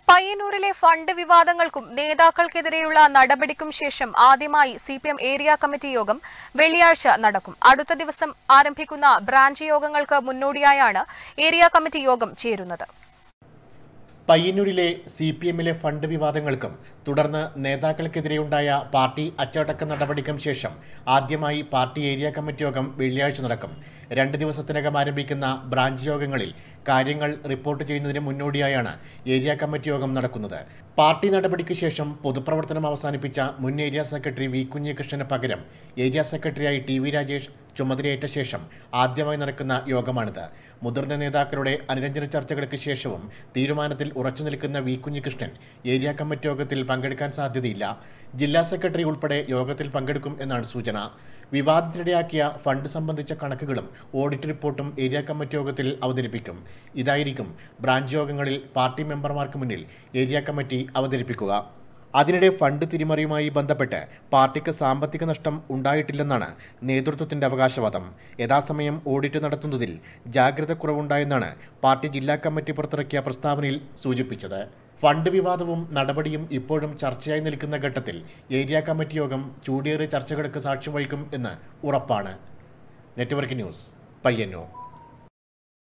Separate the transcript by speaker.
Speaker 1: പയ്യന്നൂരിലെ fund വിവാദങ്ങൾക്കും നേതാക്കൾക്കെതിരെയുള്ള നടപടിക്കും ശേഷം ആദ്യമായി CPM area committee യോഗം വെള്ളിയാഴ്ച നടക്കും. അടുത്ത ദിവസം ആരംഭിക്കുന്ന ബ്രാഞ്ച് യോഗങ്ങൾക്ക് മുന്നോടിയായാണ് ഏരിയ കമ്മിറ്റി യോഗം ചേരുന്നത്.
Speaker 2: പയ്യന്നൂരിലെ സിപിഎമ്മിലെ ഫണ്ട് വിവാദങ്ങൾക്കും തുടർന്ന് നേതാക്കൾക്കെതിരെയുണ്ടായ പാർട്ടി അച്ചടക്ക നടപടിക്കും ശേഷം ആദ്യമായി പാർട്ടി ഏരിയ കമ്മിറ്റി യോഗം വെള്ളിയാഴ്ച നടക്കും. 2 ദിവസത്തിനകം ആരംഭിക്കുന്ന ബ്രാഞ്ച് യോഗങ്ങളിൽ കാര്യങ്ങൾ റിപ്പോർട്ട് ചെയ്യുന്നതിന് മുന്നോടിയായാണ് ഏരിയ കമ്മിറ്റി യോഗം നടക്കുന്നത്. പാർട്ടി നടപടിക്ക് ശേഷം പൊതുപ്രവർത്തനം അവസാനിപ്പിച്ച മുൻ ഏരിയ സെക്രട്ടറി വി കുഞ്ഞികൃഷ്ണന് പകരം ഏരിയ സെക്രട്ടറിയായി ടി വി രാജേഷ് ചുമതലയേറ്റ ശേഷം ആദ്യമായി നടക്കുന്ന യോഗമാണിത്. മുതിർന്ന നേതാക്കളുടെ അനുരഞ്ജന ചർച്ചകൾക്ക് ശേഷവും തീരുമാനത്തിൽ ഉറച്ചു നിൽക്കുന്ന വി കുഞ്ഞികൃഷ്ണൻ ഏരിയ കമ്മിറ്റി യോഗത്തിൽ പങ്കെടുക്കാൻ സാധ്യതയില്ല. ജില്ലാ സെക്രട്ടറി ഉൾപ്പെടെ യോഗത്തിൽ പങ്കെടുക്കും എന്നാണ് സൂചന. വിവാദത്തിനിടയാക്കിയ ഫണ്ട് സംബന്ധിച്ച കണക്കുകളും ഓഡിറ്റ് റിപ്പോർട്ടും ഏരിയ കമ്മിറ്റി യോഗത്തിൽ അവതരിപ്പിക്കും. ഇതായിരിക്കും ബ്രാഞ്ച് യോഗങ്ങളിൽ പാർട്ടി മെമ്പർമാർക്ക് മുന്നിൽ ഏരിയ കമ്മിറ്റി അവതരിപ്പിക്കുക. അതിനിടെ ഫണ്ട് തിരിമറിയുമായി ബന്ധപ്പെട്ട് പാർട്ടിക്ക് സാമ്പത്തിക നഷ്ടം ഉണ്ടായിട്ടില്ലെന്നാണ് നേതൃത്വത്തിന്റെ അവകാശവാദം. യഥാസമയം ഓഡിറ്റ് നടത്തുന്നതിൽ ജാഗ്രത കുറവുണ്ടായെന്നാണ് പാർട്ടി ജില്ലാ കമ്മിറ്റി പുറത്തിറക്കിയ പ്രസ്താവനയിൽ സൂചിപ്പിച്ചത്. ഫണ്ട് വിവാദവും നടപടിയും ഇപ്പോഴും ചർച്ചയായി നിൽക്കുന്ന ഘട്ടത്തിൽ ഏരിയ കമ്മിറ്റി യോഗം ചൂടേറിയ ചർച്ചകൾക്ക് സാക്ഷ്യം വഹിക്കും എന്ന് ഉറപ്പാണ്. Network news, Payyanur.